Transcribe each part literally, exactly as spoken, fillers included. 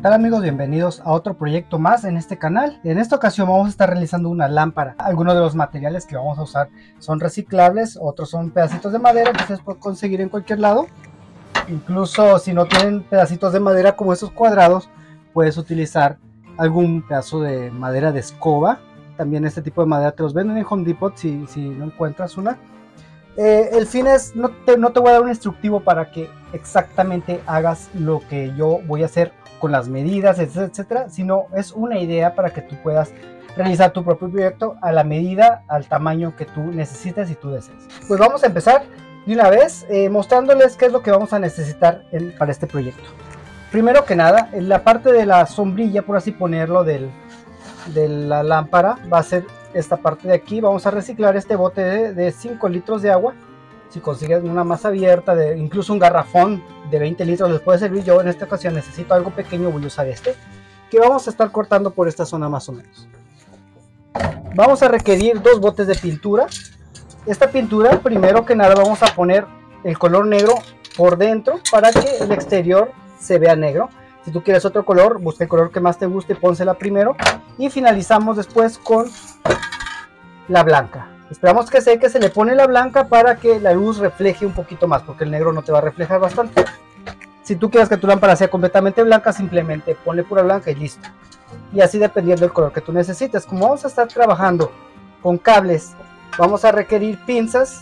tal amigos? Bienvenidos a otro proyecto más en este canal. En esta ocasión vamos a estar realizando una lámpara. Algunos de los materiales que vamos a usar son reciclables, otros son pedacitos de madera que ustedes pueden conseguir en cualquier lado. Incluso si no tienen pedacitos de madera como estos cuadrados, puedes utilizar algún pedazo de madera de escoba. También este tipo de madera te los venden en Home Depot si, si no encuentras una. Eh, el fin es, no te, no te voy a dar un instructivo para que exactamente hagas lo que yo voy a hacer con las medidas, etcétera, sino es una idea para que tú puedas realizar tu propio proyecto a la medida, al tamaño que tú necesites y tú desees. Pues vamos a empezar de una vez eh, mostrándoles qué es lo que vamos a necesitar en, para este proyecto. Primero que nada, en la parte de la sombrilla, por así ponerlo, del, de la lámpara, va a ser esta parte de aquí. Vamos a reciclar este bote de, de cinco litros de agua. Si consigues una más abierta, de, incluso un garrafón de veinte litros les puede servir. Yo en esta ocasión necesito algo pequeño, voy a usar este, que vamos a estar cortando por esta zona más o menos. Vamos a requerir dos botes de pintura. Esta pintura, primero que nada, vamos a poner el color negro por dentro para que el exterior se vea negro. Si tú quieres otro color, busca el color que más te guste y pónsela primero. Y finalizamos después con la blanca. Esperamos que seque, se le pone la blanca para que la luz refleje un poquito más, porque el negro no te va a reflejar bastante. Si tú quieres que tu lámpara sea completamente blanca, simplemente ponle pura blanca y listo. Y así dependiendo del color que tú necesites. Como vamos a estar trabajando con cables, vamos a requerir pinzas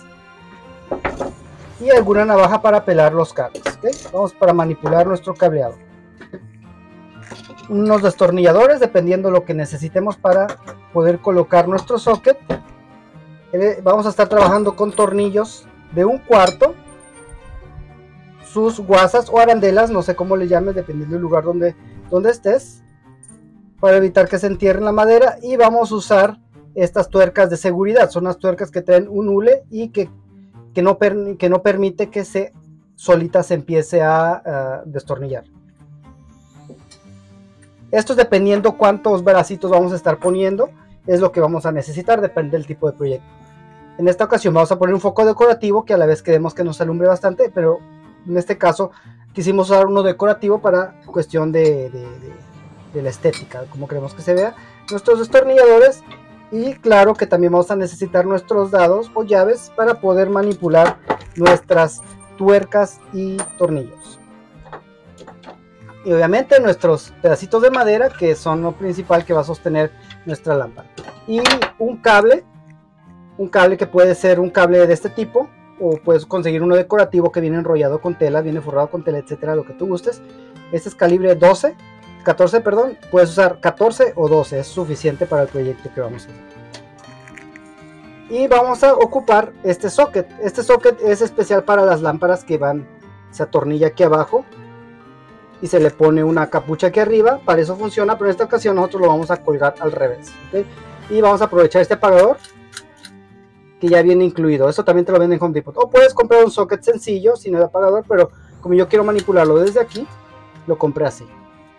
y alguna navaja para pelar los cables, ¿okay? Vamos para manipular nuestro cableado. Unos destornilladores, dependiendo lo que necesitemos para poder colocar nuestro socket. Vamos a estar trabajando con tornillos de un cuarto, sus guasas o arandelas, no sé cómo le llames, dependiendo del lugar donde, donde estés, para evitar que se entierre la madera. Y vamos a usar estas tuercas de seguridad, son las tuercas que traen un hule y que, que, no, per, que no permite que se solita se empiece a, a destornillar. Esto es dependiendo cuántos bracitos vamos a estar poniendo, es lo que vamos a necesitar, depende del tipo de proyecto. En esta ocasión vamos a poner un foco decorativo que a la vez queremos que nos alumbre bastante, pero en este caso quisimos usar uno decorativo para cuestión de, de, de, de la estética, como queremos que se vea. Nuestros destornilladores, y claro que también vamos a necesitar nuestros dados o llaves para poder manipular nuestras tuercas y tornillos. Y obviamente nuestros pedacitos de madera, que son lo principal que va a sostener nuestra lámpara. Y un cable, un cable que puede ser un cable de este tipo, o puedes conseguir uno decorativo que viene enrollado con tela, viene forrado con tela, etcétera, lo que tú gustes. Este es calibre doce, catorce, perdón, puedes usar catorce o doce, es suficiente para el proyecto que vamos a hacer. Y vamos a ocupar este socket. Este socket es especial para las lámparas que van, se atornilla aquí abajo y se le pone una capucha aquí arriba, para eso funciona, pero en esta ocasión nosotros lo vamos a colgar al revés, ¿okay? Y vamos a aprovechar este apagador que ya viene incluido. Esto también te lo venden en Home Depot, o puedes comprar un socket sencillo sin el apagador, pero como yo quiero manipularlo desde aquí, lo compré así.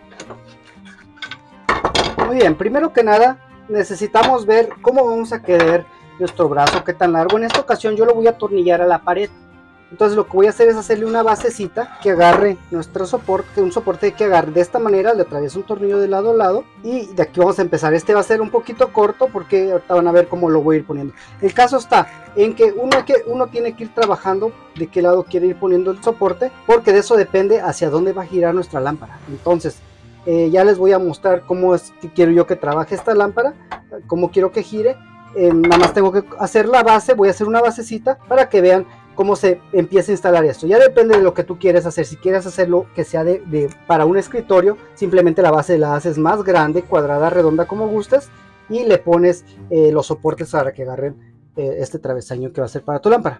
Muy bien, primero que nada necesitamos ver cómo vamos a querer nuestro brazo, qué tan largo. En esta ocasión yo lo voy a atornillar a la pared. Entonces lo que voy a hacer es hacerle una basecita que agarre nuestro soporte, un soporte que agarre de esta manera, le atravieso un tornillo de lado a lado y de aquí vamos a empezar. Este va a ser un poquito corto porque ahorita van a ver cómo lo voy a ir poniendo. El caso está en que uno, que uno tiene que ir trabajando de qué lado quiere ir poniendo el soporte, porque de eso depende hacia dónde va a girar nuestra lámpara. Entonces eh, ya les voy a mostrar cómo es que quiero yo que trabaje esta lámpara, cómo quiero que gire. Eh, nada más tengo que hacer la base, voy a hacer una basecita para que vean cómo se empieza a instalar esto. Ya depende de lo que tú quieres hacer. Si quieres hacerlo que sea de, de para un escritorio, simplemente la base la haces más grande, cuadrada, redonda, como gustes, y le pones eh, los soportes para que agarren eh, este travesaño que va a ser para tu lámpara.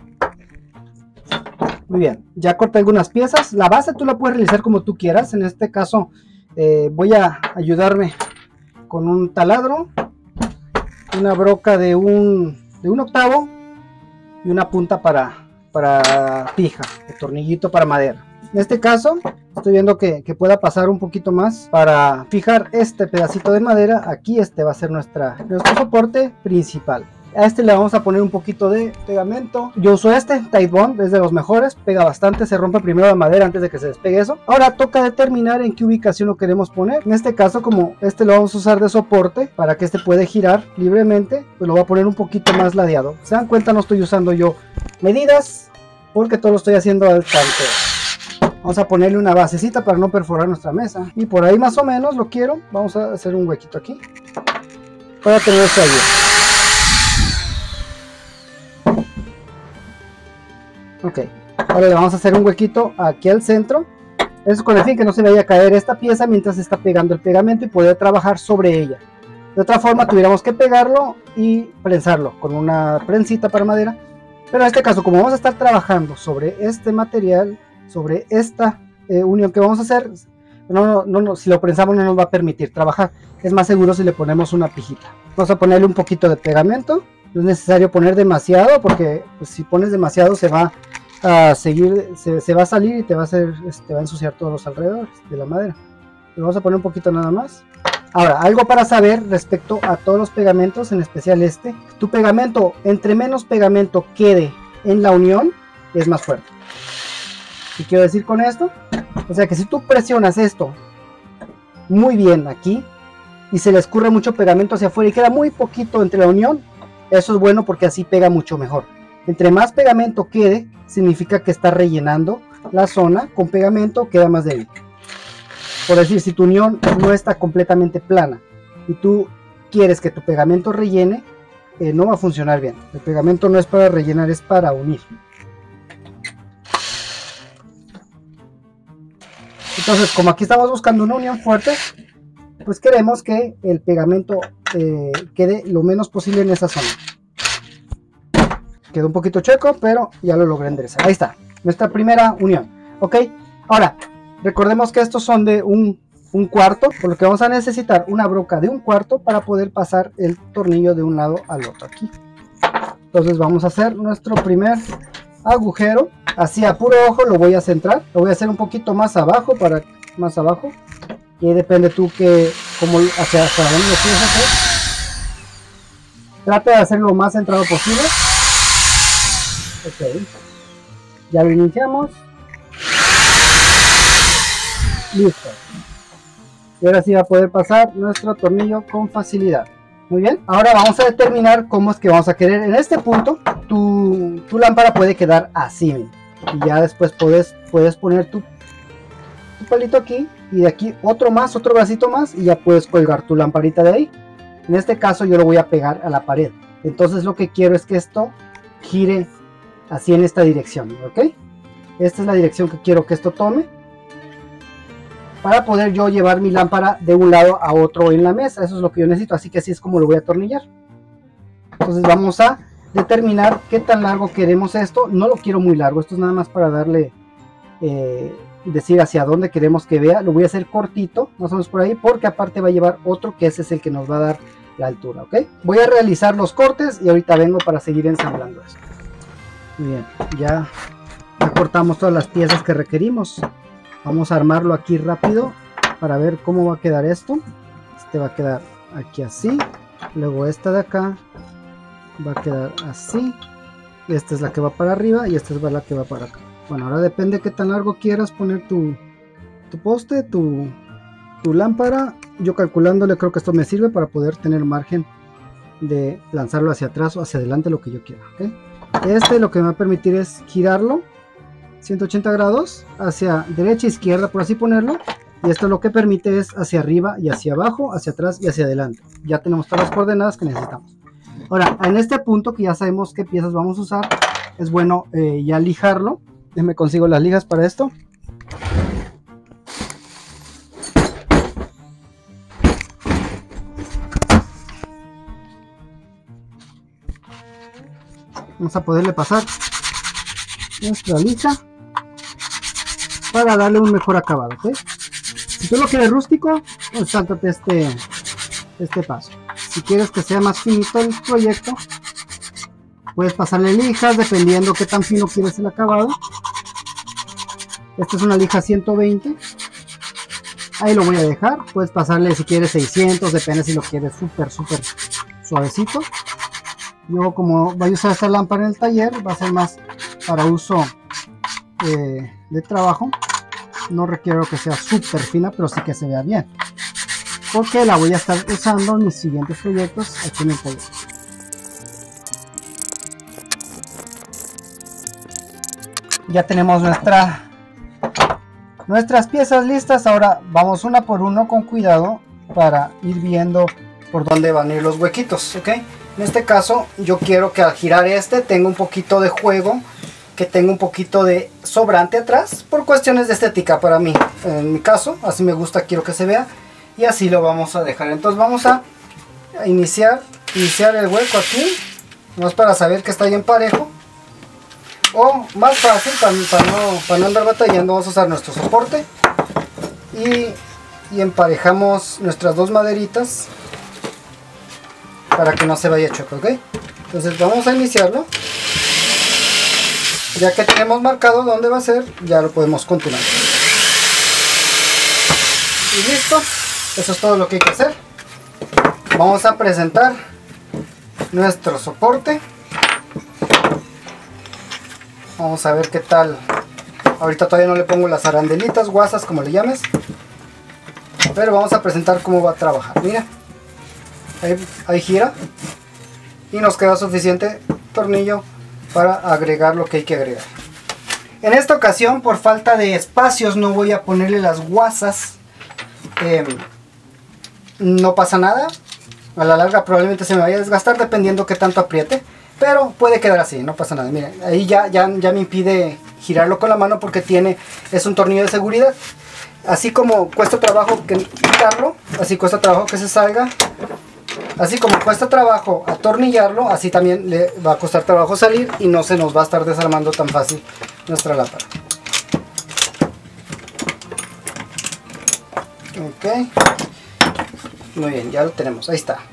Muy bien, ya corté algunas piezas. La base tú la puedes realizar como tú quieras. En este caso eh, voy a ayudarme con un taladro, una broca de un, de un octavo y una punta para, para fija, el tornillito para madera. En este caso estoy viendo que, que pueda pasar un poquito más para fijar este pedacito de madera. Aquí este va a ser nuestra, nuestro soporte principal. A este le vamos a poner un poquito de pegamento. Yo uso este, Titebond, es de los mejores, pega bastante, se rompe primero la madera antes de que se despegue eso. Ahora toca determinar en qué ubicación lo queremos poner. En este caso, como este lo vamos a usar de soporte para que este puede girar libremente, pues lo voy a poner un poquito más ladeado. ¿Se dan cuenta? No estoy usando yo medidas porque todo lo estoy haciendo al tanteo. Vamos a ponerle una basecita para no perforar nuestra mesa. Y por ahí más o menos lo quiero. Vamos a hacer un huequito aquí para tener esto ahí. Ok, ahora le vamos a hacer un huequito aquí al centro. Eso con el fin que no se vaya a caer esta pieza mientras está pegando el pegamento y poder trabajar sobre ella. De otra forma tuviéramos que pegarlo y prensarlo con una prensita para madera. Pero en este caso, como vamos a estar trabajando sobre este material, sobre esta eh, unión que vamos a hacer, no, no, no, si lo prensamos no nos va a permitir trabajar. Es más seguro si le ponemos una pijita. Vamos a ponerle un poquito de pegamento. No es necesario poner demasiado porque pues, si pones demasiado se va a seguir, se, se va a salir y te va a hacer, te va a ensuciar todos los alrededores de la madera. Le vamos a poner un poquito nada más. Ahora, algo para saber respecto a todos los pegamentos, en especial este. Tu pegamento, entre menos pegamento quede en la unión, es más fuerte. ¿Qué quiero decir con esto? O sea que si tú presionas esto muy bien aquí y se le escurre mucho pegamento hacia afuera y queda muy poquito entre la unión, eso es bueno porque así pega mucho mejor. Entre más pegamento quede, significa que está rellenando la zona con pegamento, queda más débil. Por decir, si tu unión no está completamente plana y tú quieres que tu pegamento rellene, eh, no va a funcionar bien. El pegamento no es para rellenar, es para unir. Entonces, como aquí estamos buscando una unión fuerte, pues queremos que el pegamento eh, quede lo menos posible en esa zona. Quedó un poquito chueco, pero ya lo logré enderezar. Ahí está, nuestra primera unión. Ok, ahora recordemos que estos son de un, un cuarto, por lo que vamos a necesitar una broca de un cuarto para poder pasar el tornillo de un lado al otro aquí. Entonces vamos a hacer nuestro primer agujero. Así a puro ojo lo voy a centrar. Lo voy a hacer un poquito más abajo, para más abajo. Y depende tú que como hacia, hacia dónde lo quieres hacer. Trata de hacerlo lo más centrado posible. Ok, ya lo iniciamos. Listo. Y ahora sí va a poder pasar nuestro tornillo con facilidad. Muy bien, ahora vamos a determinar cómo es que vamos a querer. En este punto tu, tu lámpara puede quedar así, y ya después puedes, puedes poner tu, tu palito aquí y de aquí otro más, otro bracito más, y ya puedes colgar tu lamparita de ahí. En este caso yo lo voy a pegar a la pared. Entonces lo que quiero es que esto gire así en esta dirección, ¿ok? Esta es la dirección que quiero que esto tome para poder yo llevar mi lámpara de un lado a otro en la mesa. Eso es lo que yo necesito, así que así es como lo voy a atornillar. Entonces vamos a determinar qué tan largo queremos esto. No lo quiero muy largo, esto es nada más para darle eh, decir hacia dónde queremos que vea. Lo voy a hacer cortito, más o menos por ahí, porque aparte va a llevar otro que ese es el que nos va a dar la altura, ¿ok? Voy a realizar los cortes y ahorita vengo para seguir ensamblando esto. Muy bien, ya, ya cortamos todas las piezas que requerimos. Vamos a armarlo aquí rápido para ver cómo va a quedar esto. Este va a quedar aquí así. Luego esta de acá va a quedar así. Esta es la que va para arriba y esta es la que va para acá. Bueno, ahora depende de qué tan largo quieras poner tu, tu poste, tu, tu lámpara. Yo calculándole creo que esto me sirve para poder tener margen de lanzarlo hacia atrás o hacia adelante, lo que yo quiera, ¿okay? Este lo que me va a permitir es girarlo ciento ochenta grados hacia derecha, izquierda, por así ponerlo. Y esto lo que permite es hacia arriba y hacia abajo, hacia atrás y hacia adelante. Ya tenemos todas las coordenadas que necesitamos. Ahora, en este punto que ya sabemos qué piezas vamos a usar, es bueno eh, ya lijarlo. Déjenme consigo las lijas para esto. Vamos a poderle pasar nuestra lija para darle un mejor acabado, ¿ok? Si tú lo quieres rústico, pues sáltate este, este paso. Si quieres que sea más finito el proyecto, puedes pasarle lijas dependiendo qué tan fino quieres el acabado. Esta es una lija ciento veinte. Ahí lo voy a dejar. Puedes pasarle si quieres seiscientos, depende si lo quieres súper, súper suavecito. Yo, como voy a usar esta lámpara en el taller, va a ser más para uso eh, de trabajo. No requiero que sea súper fina, pero sí que se vea bien, porque la voy a estar usando en mis siguientes proyectos aquí en el taller. Ya tenemos nuestra nuestras piezas listas. Ahora vamos una por uno con cuidado para ir viendo por dónde van a ir los huequitos, ¿ok? En este caso yo quiero que al girar este tenga un poquito de juego, que tenga un poquito de sobrante atrás, por cuestiones de estética para mí. En mi caso, así me gusta, quiero que se vea, y así lo vamos a dejar. Entonces vamos a iniciar, iniciar el hueco aquí, más para saber que está bien parejo. O más fácil, para, para, no, para no andar batallando, vamos a usar nuestro soporte y, y emparejamos nuestras dos maderitas para que no se vaya choque, ¿ok? Entonces vamos a iniciarlo. Ya que tenemos marcado dónde va a ser, ya lo podemos continuar. Y listo, eso es todo lo que hay que hacer. Vamos a presentar nuestro soporte. Vamos a ver qué tal. Ahorita todavía no le pongo las arandelitas, guasas, como le llames, pero vamos a presentar cómo va a trabajar. Mira, ahí, ahí gira y nos queda suficiente tornillo para agregar lo que hay que agregar. En esta ocasión, por falta de espacios, no voy a ponerle las guasas. Eh, no pasa nada, a la larga probablemente se me vaya a desgastar dependiendo que tanto apriete, pero puede quedar así, no pasa nada. Miren, ahí ya, ya, ya me impide girarlo con la mano porque tiene, es un tornillo de seguridad. Así como cuesta trabajo que quitarlo, así cuesta trabajo que se salga. Así como cuesta trabajo atornillarlo, así también le va a costar trabajo salir y no se nos va a estar desarmando tan fácil nuestra lámpara. Ok. Muy bien, ya lo tenemos, ahí está.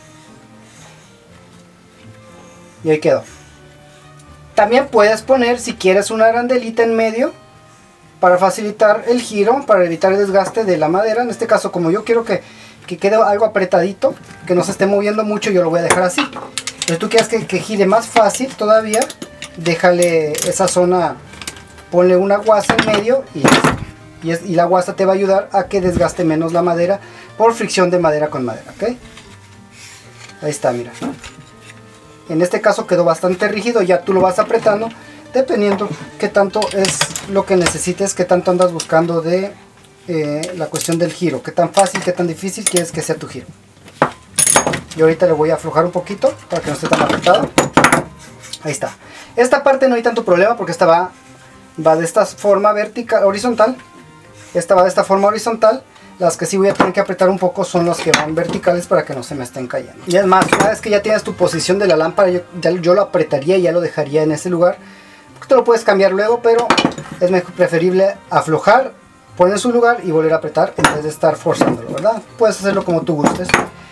Y ahí quedó. También puedes poner, si quieres, una arandelita en medio para facilitar el giro, para evitar el desgaste de la madera. En este caso, como yo quiero que, que quede algo apretadito, que no se esté moviendo mucho, yo lo voy a dejar así. Si tú quieres que, que gire más fácil todavía, déjale esa zona, ponle una guasa en medio y, y, es, y la guasa te va a ayudar a que desgaste menos la madera por fricción de madera con madera, ¿ok? Ahí está, mira. En este caso quedó bastante rígido, ya tú lo vas apretando dependiendo qué tanto es lo que necesites, qué tanto andas buscando de eh, la cuestión del giro, qué tan fácil, qué tan difícil quieres que sea tu giro. Y ahorita le voy a aflojar un poquito para que no esté tan apretado. Ahí está. Esta parte no hay tanto problema porque esta va, va de esta forma vertical, horizontal. Esta va de esta forma horizontal. Las que sí voy a tener que apretar un poco son las que van verticales para que no se me estén cayendo. Y es más, una vez que ya tienes tu posición de la lámpara, yo, ya, yo lo apretaría y ya lo dejaría en ese lugar. Porque tú lo puedes cambiar luego, pero es mejor, preferible aflojar, poner en su lugar y volver a apretar en vez de estar forzándolo, ¿verdad? Puedes hacerlo como tú gustes.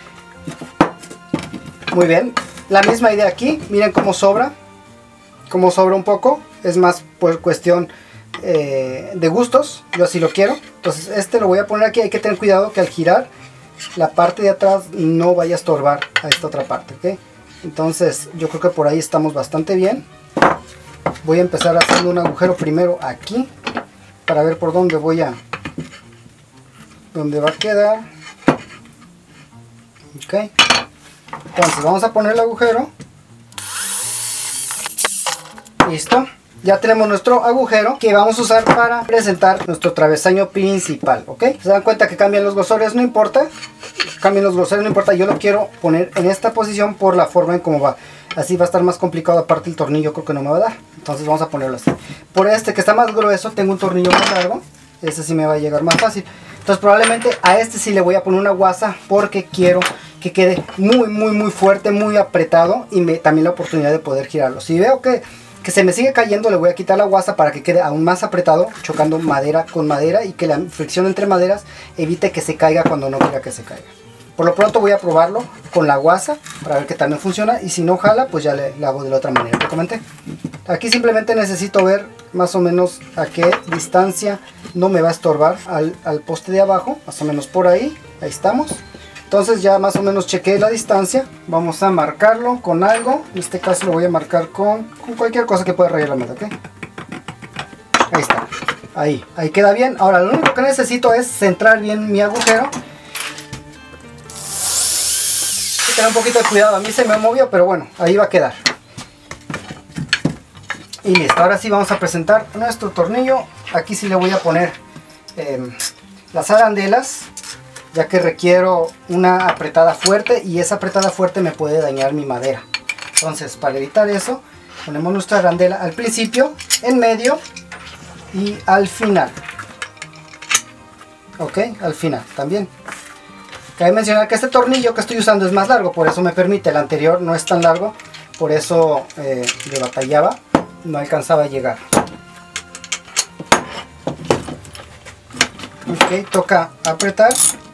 Muy bien, la misma idea aquí, miren cómo sobra, cómo sobra un poco, es más por cuestión eh, de gustos, yo así lo quiero. Entonces este lo voy a poner aquí, hay que tener cuidado que al girar la parte de atrás no vaya a estorbar a esta otra parte, ¿ok? Entonces yo creo que por ahí estamos bastante bien. Voy a empezar haciendo un agujero primero aquí, para ver por dónde voy a, dónde va a quedar, ok. Entonces vamos a poner el agujero. Listo. Ya tenemos nuestro agujero que vamos a usar para presentar nuestro travesaño principal, ¿ok? Se dan cuenta que cambian los grosores, no importa. Cambien los grosores, no importa. Yo lo quiero poner en esta posición por la forma en cómo va. Así va a estar más complicado. Aparte el tornillo creo que no me va a dar. Entonces vamos a ponerlo así. Por este que está más grueso tengo un tornillo más largo. Ese sí me va a llegar más fácil. Entonces probablemente a este sí le voy a poner una guasa porque quiero que quede muy muy muy fuerte, muy apretado. Y me, también la oportunidad de poder girarlo. Si veo que... que se me sigue cayendo, le voy a quitar la guasa para que quede aún más apretado, chocando madera con madera y que la fricción entre maderas evite que se caiga cuando no quiera que se caiga. Por lo pronto voy a probarlo con la guasa para ver que también funciona, y si no jala pues ya le, le hago de la otra manera que comenté. Aquí simplemente necesito ver más o menos a qué distancia no me va a estorbar al, al poste de abajo, más o menos por ahí, ahí estamos. Entonces ya más o menos chequeé la distancia. Vamos a marcarlo con algo. En este caso lo voy a marcar con, con cualquier cosa que pueda rayar la meta, ¿ok? Ahí está. Ahí, ahí queda bien. Ahora lo único que necesito es centrar bien mi agujero. Hay que tener un poquito de cuidado. A mí se me movió, pero bueno, ahí va a quedar. Y listo. Ahora sí vamos a presentar nuestro tornillo. Aquí sí le voy a poner eh, las arandelas, ya que requiero una apretada fuerte y esa apretada fuerte me puede dañar mi madera. Entonces, para evitar eso, ponemos nuestra arandela al principio, en medio y al final. Ok, al final también. Cabe mencionar que este tornillo que estoy usando es más largo, por eso me permite. El anterior no es tan largo, por eso eh, le batallaba, no alcanzaba a llegar. Ok, toca apretar.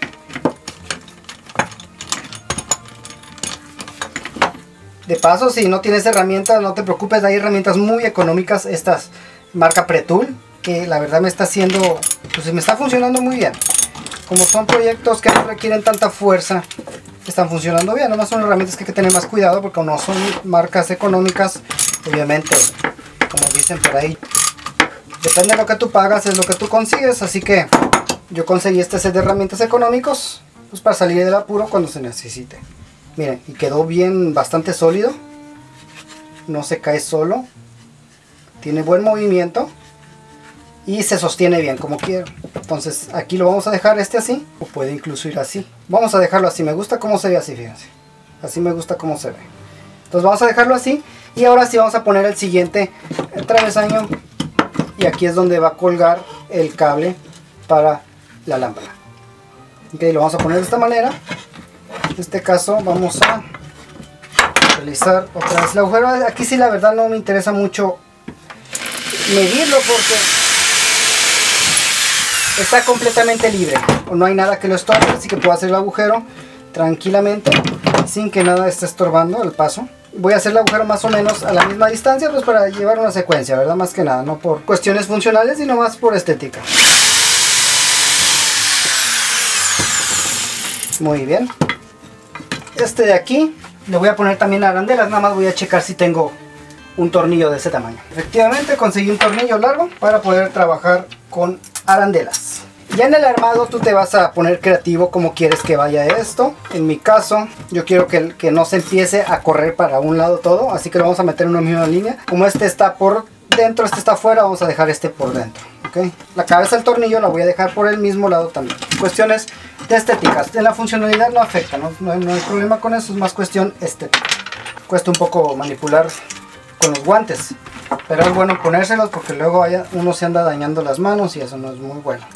De paso, si no tienes herramientas, no te preocupes, hay herramientas muy económicas, estas marca Pretool, que la verdad me está haciendo, pues me está funcionando muy bien. Como son proyectos que no requieren tanta fuerza, están funcionando bien. Nomás son herramientas que hay que tener más cuidado, porque no son marcas económicas, obviamente, como dicen por ahí, depende de lo que tú pagas, es lo que tú consigues. Así que yo conseguí este set de herramientas económicos, pues para salir del apuro cuando se necesite. Miren, y quedó bien, bastante sólido, no se cae solo, tiene buen movimiento y se sostiene bien como quiero. Entonces aquí lo vamos a dejar este así, o puede incluso ir así. Vamos a dejarlo así, me gusta cómo se ve así, fíjense, así me gusta cómo se ve. Entonces vamos a dejarlo así y ahora sí vamos a poner el siguiente el travesaño, y aquí es donde va a colgar el cable para la lámpara. Ok, lo vamos a poner de esta manera. En este caso vamos a realizar otra vez el agujero. Aquí sí la verdad no me interesa mucho medirlo porque está completamente libre, no hay nada que lo estorbe, así que puedo hacer el agujero tranquilamente sin que nada esté estorbando el paso. Voy a hacer el agujero más o menos a la misma distancia, pues para llevar una secuencia, ¿verdad? Más que nada, no por cuestiones funcionales, sino más por estética. Muy bien. Este de aquí le voy a poner también arandelas, nada más voy a checar si tengo un tornillo de ese tamaño. Efectivamente conseguí un tornillo largo para poder trabajar con arandelas. Ya en el armado tú te vas a poner creativo como quieres que vaya esto. En mi caso yo quiero que, que no se empiece a correr para un lado todo, así que lo vamos a meter en una misma línea. Como este está por dentro, este está afuera, vamos a dejar este por dentro. ¿Okay? La cabeza del tornillo la voy a dejar por el mismo lado también. Cuestiones de estéticas, de la funcionalidad no afecta, no, no, no hay problema con eso, es más cuestión estética. Cuesta un poco manipular con los guantes, pero es bueno ponérselos porque luego haya, uno se anda dañando las manos y eso no es muy bueno.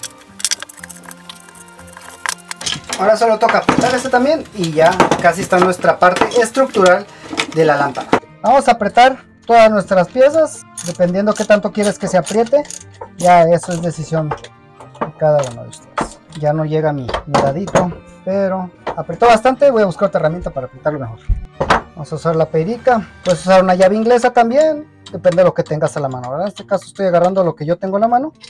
Ahora solo toca apretar este también y ya casi está nuestra parte estructural de la lámpara. Vamos a apretar todas nuestras piezas, dependiendo qué tanto quieres que se apriete, ya eso es decisión de cada uno de ustedes. Ya no llega mi, mi dadito, pero apretó bastante, voy a buscar otra herramienta para apretarlo mejor. Vamos a usar la perica, puedes usar una llave inglesa también, depende de lo que tengas a la mano, ¿verdad? En este caso estoy agarrando lo que yo tengo en la mano.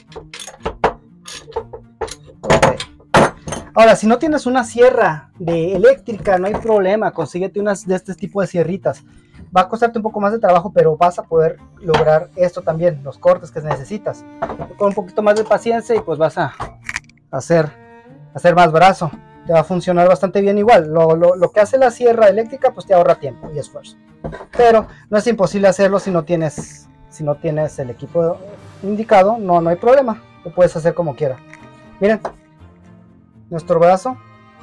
Okay. Ahora, si no tienes una sierra de eléctrica, no hay problema, consíguete unas de este tipo de sierritas. Va a costarte un poco más de trabajo, pero vas a poder lograr esto también, los cortes que necesitas. Con un poquito más de paciencia y pues vas a hacer, hacer más brazo. Te va a funcionar bastante bien igual. Lo, lo, lo que hace la sierra eléctrica pues te ahorra tiempo y esfuerzo. Pero no es imposible hacerlo si no tienes, si no tienes el equipo indicado. No, no hay problema. Lo puedes hacer como quieras. Miren, nuestro brazo.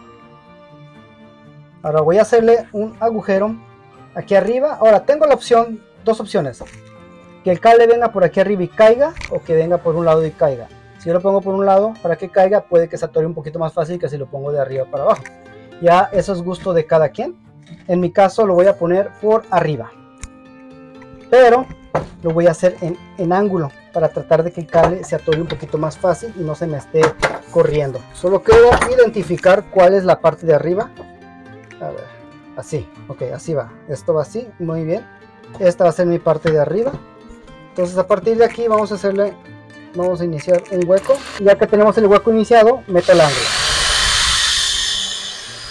Ahora voy a hacerle un agujero aquí arriba. Ahora tengo la opción, dos opciones. Que el cable venga por aquí arriba y caiga, o que venga por un lado y caiga. Si yo lo pongo por un lado para que caiga, puede que se atore un poquito más fácil que si lo pongo de arriba para abajo. Ya eso es gusto de cada quien. En mi caso lo voy a poner por arriba, pero lo voy a hacer en, en ángulo para tratar de que el cable se atore un poquito más fácil y no se me esté corriendo. Solo quiero identificar cuál es la parte de arriba. A ver, así, ok, así va. Esto va así, muy bien. Esta va a ser mi parte de arriba. Entonces a partir de aquí vamos a hacerle... Vamos a iniciar un hueco. Ya que tenemos el hueco iniciado, meto el ángulo.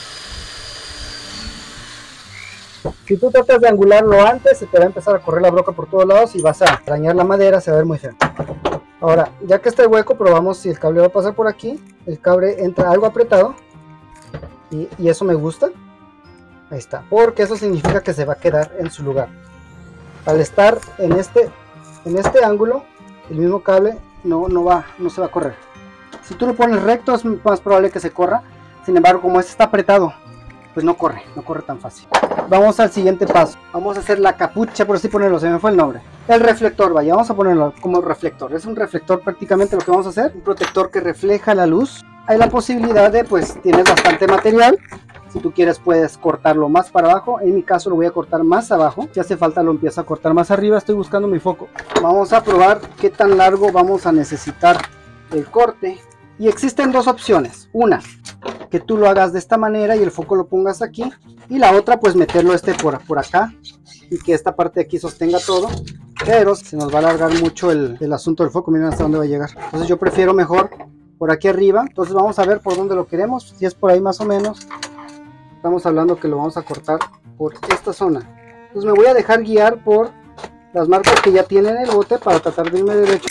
Si tú tratas de angularlo antes, se te va a empezar a correr la broca por todos lados y vas a dañar la madera, se va a ver muy feo. Ahora, ya que está el hueco, probamos si el cable va a pasar por aquí. El cable entra algo apretado y, y eso me gusta. Ahí está, porque eso significa que se va a quedar en su lugar. Al estar en este, en este ángulo, el mismo cable no, no, va, no se va a correr. Si tú lo pones recto, es más probable que se corra. Sin embargo, como este está apretado, pues no corre, no corre tan fácil. Vamos al siguiente paso. Vamos a hacer la capucha, por así ponerlo, se me fue el nombre. El reflector, vaya, vamos a ponerlo como reflector. Es un reflector prácticamente lo que vamos a hacer. Un protector que refleja la luz. Hay la posibilidad de, pues, tienes bastante material. Si tú quieres puedes cortarlo más para abajo. En mi caso lo voy a cortar más abajo. Si hace falta lo empiezo a cortar más arriba. Estoy buscando mi foco. Vamos a probar qué tan largo vamos a necesitar el corte. Y existen dos opciones. Una, que tú lo hagas de esta manera y el foco lo pongas aquí. Y la otra, pues meterlo este por, por acá. Y que esta parte de aquí sostenga todo. Pero se nos va a alargar mucho el, el asunto del foco. Miren hasta dónde va a llegar. Entonces yo prefiero mejor por aquí arriba. Entonces vamos a ver por dónde lo queremos. Si es por ahí más o menos. Estamos hablando que lo vamos a cortar por esta zona. Entonces me voy a dejar guiar por las marcas que ya tienen el bote para tratar de irme derecho.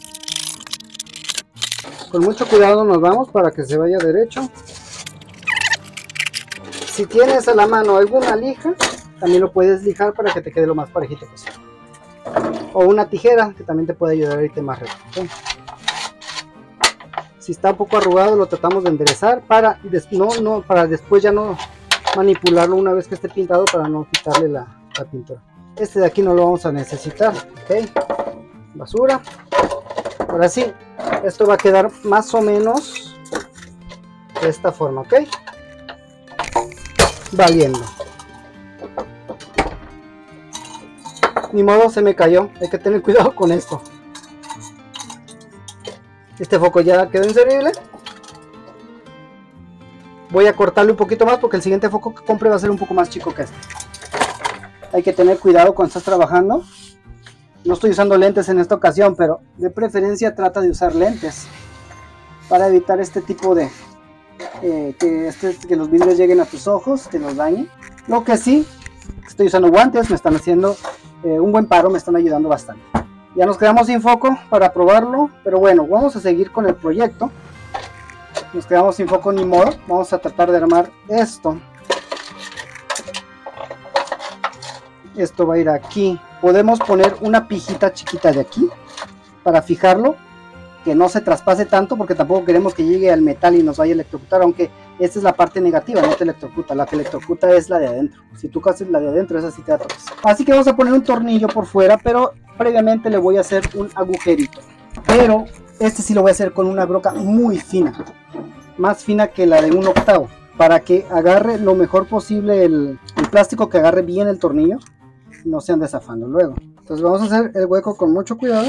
Con mucho cuidado nos vamos para que se vaya derecho. Si tienes a la mano alguna lija, también lo puedes lijar para que te quede lo más parejito posible. O una tijera que también te puede ayudar a irte más recto. ¿Okay? Si está un poco arrugado lo tratamos de enderezar para, no, no, para después ya no manipularlo una vez que esté pintado, para no quitarle la, la pintura. Este de aquí no lo vamos a necesitar. ¿Okay? Basura. Ahora sí, esto va a quedar más o menos de esta forma, ¿ok? Valiendo. Ni modo, se me cayó. Hay que tener cuidado con esto. Este foco ya quedó inservible. Voy a cortarle un poquito más porque el siguiente foco que compre va a ser un poco más chico que este. Hay que tener cuidado cuando estás trabajando. No estoy usando lentes en esta ocasión, pero de preferencia trata de usar lentes para evitar este tipo de eh, que, este, que los vidrios lleguen a tus ojos, que los dañen. Lo que sí, estoy usando guantes, me están haciendo eh, un buen paro, me están ayudando bastante. Ya nos quedamos sin foco para probarlo, pero bueno, vamos a seguir con el proyecto. Nos quedamos sin foco ni modo, vamos a tratar de armar esto. Esto va a ir aquí. Podemos poner una pijita chiquita de aquí para fijarlo, que no se traspase tanto, porque tampoco queremos que llegue al metal y nos vaya a electrocutar, aunque esta es la parte negativa, no te electrocuta. La que electrocuta es la de adentro. Si tú haces la de adentro, esa sí te atropella. Así que vamos a poner un tornillo por fuera, pero previamente le voy a hacer un agujerito. Pero este sí lo voy a hacer con una broca muy fina, más fina que la de un octavo, para que agarre lo mejor posible el, el plástico, que agarre bien el tornillo, no se ande zafando luego. Entonces vamos a hacer el hueco con mucho cuidado.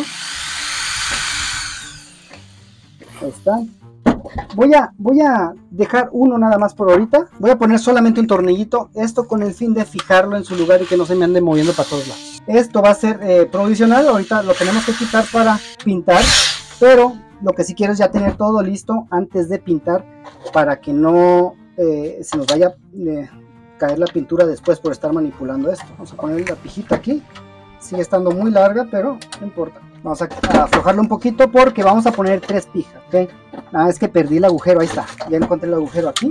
Ahí está. Voy a, voy a dejar uno nada más por ahorita. Voy a poner solamente un tornillito, esto con el fin de fijarlo en su lugar y que no se me ande moviendo para todos lados. Esto va a ser eh, provisional, ahorita lo tenemos que quitar para pintar, pero lo que sí quiero es ya tener todo listo antes de pintar, para que no eh, se nos vaya eh, caer la pintura después por estar manipulando esto. Vamos a poner la pijita aquí, sigue estando muy larga, pero no importa. Vamos a, a aflojarlo un poquito porque vamos a poner tres pijas, ¿ok? Nada, es que perdí el agujero, ahí está, ya encontré el agujero aquí.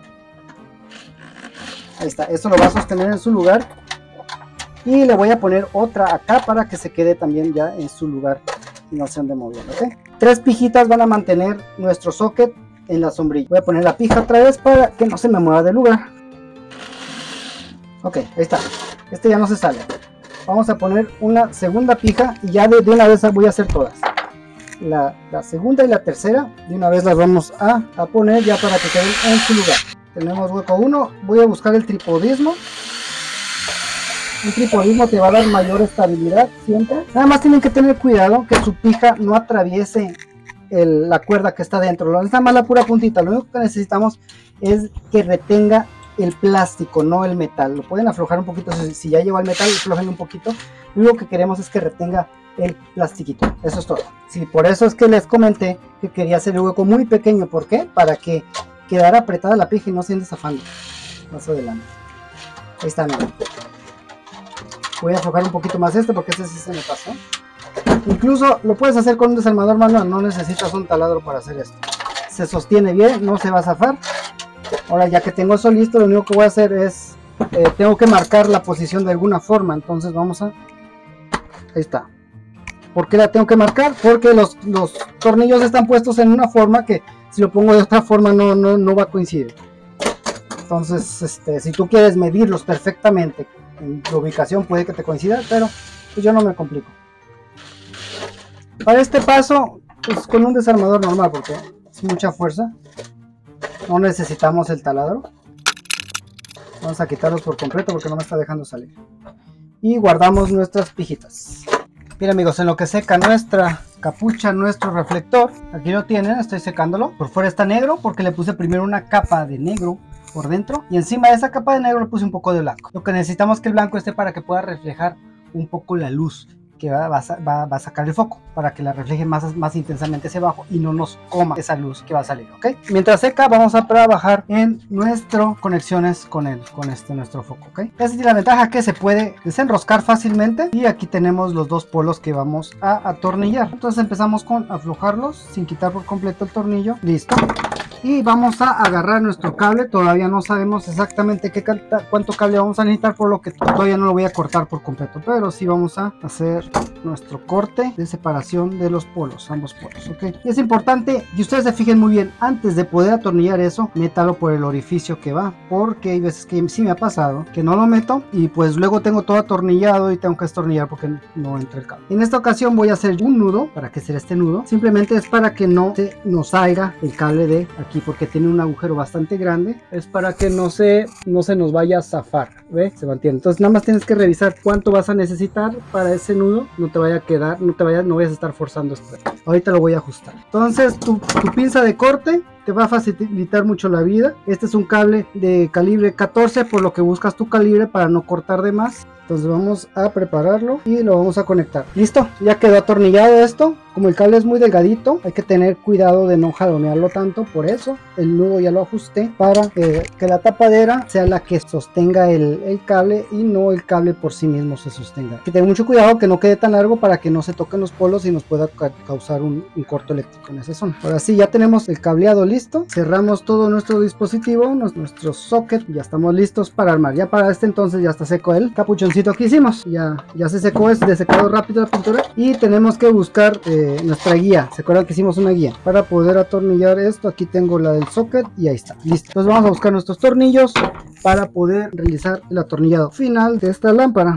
Ahí está, esto lo va a sostener en su lugar. Y le voy a poner otra acá para que se quede también ya en su lugar y no se ande moviendo, ¿ok? Tres pijitas van a mantener nuestro socket en la sombrilla. Voy a poner la pija otra vez para que no se me mueva del lugar. Ok, ahí está. Este ya no se sale. Vamos a poner una segunda pija y ya de, de una vez voy a hacer todas. La, la segunda y la tercera de una vez las vamos a, a poner ya para que queden en su lugar. Tenemos hueco uno. Voy a buscar el tripodismo. Un tripodismo te va a dar mayor estabilidad siempre. Nada más tienen que tener cuidado que su pija no atraviese el, la cuerda que está dentro. No necesita más la pura puntita. Lo único que necesitamos es que retenga el plástico, no el metal. Lo pueden aflojar un poquito. Si, si ya lleva el metal, aflojen un poquito. Lo único que queremos es que retenga el plastiquito. Eso es todo. Sí, por eso es que les comenté que quería hacer el hueco muy pequeño. ¿Por qué? Para que quedara apretada la pija y no se ande zafando. Más adelante. Ahí está, miren. Voy a enfocar un poquito más este porque este sí se me pasó. Incluso lo puedes hacer con un desarmador manual, no necesitas un taladro para hacer esto. Se sostiene bien, no se va a zafar. Ahora ya que tengo eso listo, lo único que voy a hacer es, eh, tengo que marcar la posición de alguna forma. Entonces vamos a, ahí está. ¿Por qué la tengo que marcar? Porque los, los tornillos están puestos en una forma que si lo pongo de otra forma no, no, no va a coincidir. Entonces este, si tú quieres medirlos perfectamente en la ubicación puede que te coincida, pero pues yo no me complico. Para este paso, pues con un desarmador normal, porque es mucha fuerza, no necesitamos el taladro. Vamos a quitarlos por completo porque no me está dejando salir. Y guardamos nuestras pijitas. Bien amigos, en lo que seca nuestra capucha, nuestro reflector, aquí lo tienen, estoy secándolo. Por fuera está negro porque le puse primero una capa de negro por dentro y encima de esa capa de negro le puse un poco de blanco. Lo que necesitamos es que el blanco esté para que pueda reflejar un poco la luz que va, va, va, va a sacar el foco, para que la refleje más, más intensamente hacia abajo y no nos coma esa luz que va a salir, ¿ok? Mientras seca vamos a trabajar en nuestras conexiones con el, con este nuestro foco, ¿ok? Esa es la ventaja, que se puede desenroscar fácilmente y aquí tenemos los dos polos que vamos a atornillar. Entonces empezamos con aflojarlos sin quitar por completo el tornillo, listo. Y vamos a agarrar nuestro cable, todavía no sabemos exactamente qué cuánto cable vamos a necesitar, por lo que todavía no lo voy a cortar por completo, pero sí vamos a hacer nuestro corte de separación de los polos, ambos polos, ok. Y es importante que ustedes se fijen muy bien, antes de poder atornillar eso, métalo por el orificio que va, porque hay veces que sí me ha pasado que no lo meto y pues luego tengo todo atornillado y tengo que destornillar porque no entra el cable. En esta ocasión voy a hacer un nudo. ¿Para qué será este nudo? Simplemente es para que no se nos salga el cable de aquí, porque tiene un agujero bastante grande, es para que no se, no se nos vaya a zafar, ¿ve? Se mantiene. Entonces nada más tienes que revisar cuánto vas a necesitar para ese nudo, no te vaya a quedar, no te vayas, no vayas a estar forzando esto. Ahorita lo voy a ajustar. Entonces tu, tu pinza de corte te va a facilitar mucho la vida. Este es un cable de calibre catorce, por lo que buscas tu calibre para no cortar de más. Entonces vamos a prepararlo y lo vamos a conectar. Listo, ya quedó atornillado esto. Como el cable es muy delgadito, hay que tener cuidado de no jalonearlo tanto. Por eso el nudo ya lo ajusté, para eh, que la tapadera sea la que sostenga el, el cable y no el cable por sí mismo se sostenga. Hay que tener mucho cuidado que no quede tan largo para que no se toquen los polos y nos pueda ca causar un, un corto eléctrico en esa zona. Ahora sí, ya tenemos el cableado listo. Cerramos todo nuestro dispositivo, nuestro socket, ya estamos listos para armar. Ya para este entonces ya está seco el capuchoncito que hicimos, ya, ya se secó, es de secado rápido la pintura, y tenemos que buscar eh, nuestra guía. Se acuerdan que hicimos una guía para poder atornillar esto. Aquí tengo la del socket y ahí está, listo. Entonces vamos a buscar nuestros tornillos para poder realizar el atornillado final de esta lámpara.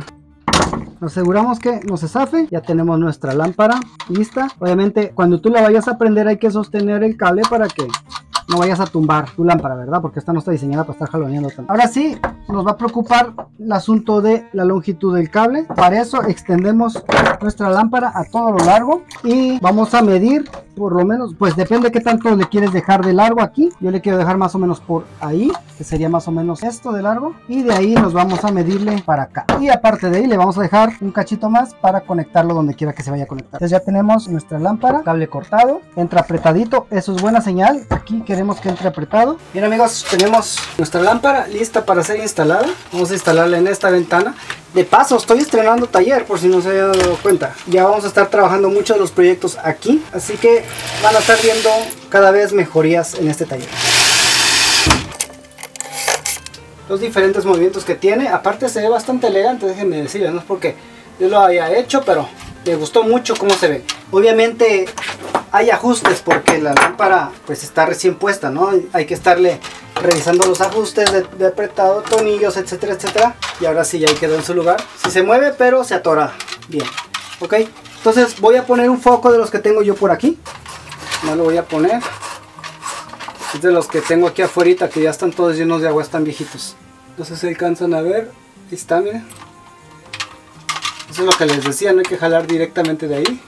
Nos aseguramos que no se zafe. Ya tenemos nuestra lámpara lista. Obviamente cuando tú la vayas a prender hay que sostener el cable para que no vayas a tumbar tu lámpara, ¿verdad? Porque esta no está diseñada para estar jaloneando tanto. Ahora sí, nos va a preocupar el asunto de la longitud del cable. Para eso extendemos nuestra lámpara a todo lo largo y vamos a medir, por lo menos, pues depende qué tanto le quieres dejar de largo aquí. Yo le quiero dejar más o menos por ahí, que sería más o menos esto de largo, y de ahí nos vamos a medirle para acá. Y aparte de ahí le vamos a dejar un cachito más para conectarlo donde quiera que se vaya a conectar. Entonces ya tenemos nuestra lámpara, cable cortado, entra apretadito, eso es buena señal. Aquí queremos que entre apretado. Bien amigos, tenemos nuestra lámpara lista para ser instalada. Vamos a instalarla en esta ventana. De paso, estoy estrenando taller, por si no se habían dado cuenta. Ya vamos a estar trabajando muchos de los proyectos aquí, así que van a estar viendo cada vez mejorías en este taller. Los diferentes movimientos que tiene, aparte se ve bastante elegante, déjenme decirles, no es porque yo lo haya hecho, pero me gustó mucho cómo se ve. Obviamente hay ajustes porque la lámpara pues está recién puesta, ¿no? Hay que estarle revisando los ajustes de, de apretado, tornillos, etcétera, etcétera. Y ahora sí, ya quedó en su lugar. Si se mueve, pero se atora bien, ok. Entonces voy a poner un foco de los que tengo yo por aquí. No lo voy a poner. Es de los que tengo aquí afuera, que ya están todos llenos de agua, están viejitos. No sé si alcanzan a ver. Ahí está, miren. Eso es lo que les decía, no hay que jalar directamente de ahí.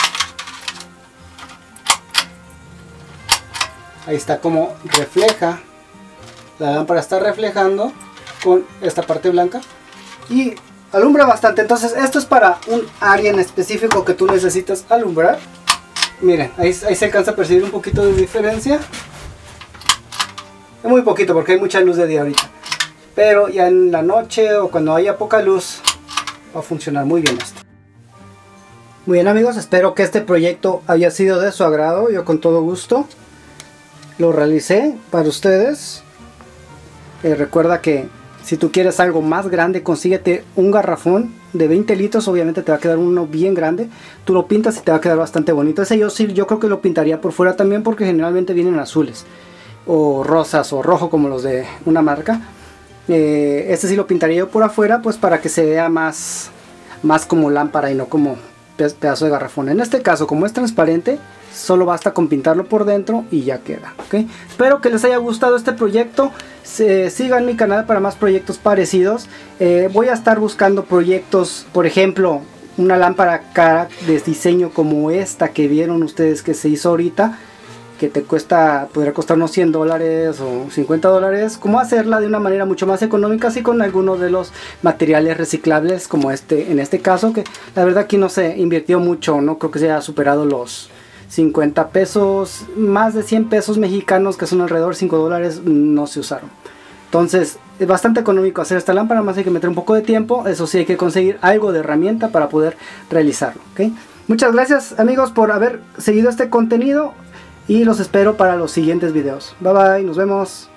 Ahí está como refleja. La lámpara está reflejando con esta parte blanca y alumbra bastante. Entonces esto es para un área en específico que tú necesitas alumbrar. Miren, ahí, ahí se alcanza a percibir un poquito de diferencia. Es muy poquito porque hay mucha luz de día ahorita. Pero ya en la noche o cuando haya poca luz, Va a funcionar muy bien esto. Muy bien amigos, espero que este proyecto haya sido de su agrado. Yo con todo gusto lo realicé para ustedes. Eh, recuerda que si tú quieres algo más grande, consíguete un garrafón de veinte litros. Obviamente te va a quedar uno bien grande. Tú lo pintas y te va a quedar bastante bonito. Ese yo sí, yo creo que lo pintaría por fuera también, porque generalmente vienen azules o rosas o rojo como los de una marca. Eh, este sí lo pintaría yo por afuera, pues para que se vea más, más como lámpara y no como pedazo de garrafón. En este caso, como es transparente, solo basta con pintarlo por dentro y ya queda, ¿okay? Espero que les haya gustado este proyecto. Se, sigan mi canal para más proyectos parecidos. Eh, voy a estar buscando proyectos, por ejemplo, una lámpara cara de diseño como esta que vieron ustedes que se hizo ahorita, que te cuesta, podría costar unos cien dólares o cincuenta dólares. Cómo hacerla de una manera mucho más económica, así con algunos de los materiales reciclables, como este, en este caso, que la verdad aquí no se invirtió mucho, no creo que se haya superado los cincuenta pesos, más de cien pesos mexicanos, que son alrededor de cinco dólares, no se usaron. Entonces es bastante económico hacer esta lámpara, más hay que meter un poco de tiempo. Eso sí, hay que conseguir algo de herramienta para poder realizarlo, ¿okay? Muchas gracias amigos por haber seguido este contenido y los espero para los siguientes videos. Bye bye, nos vemos.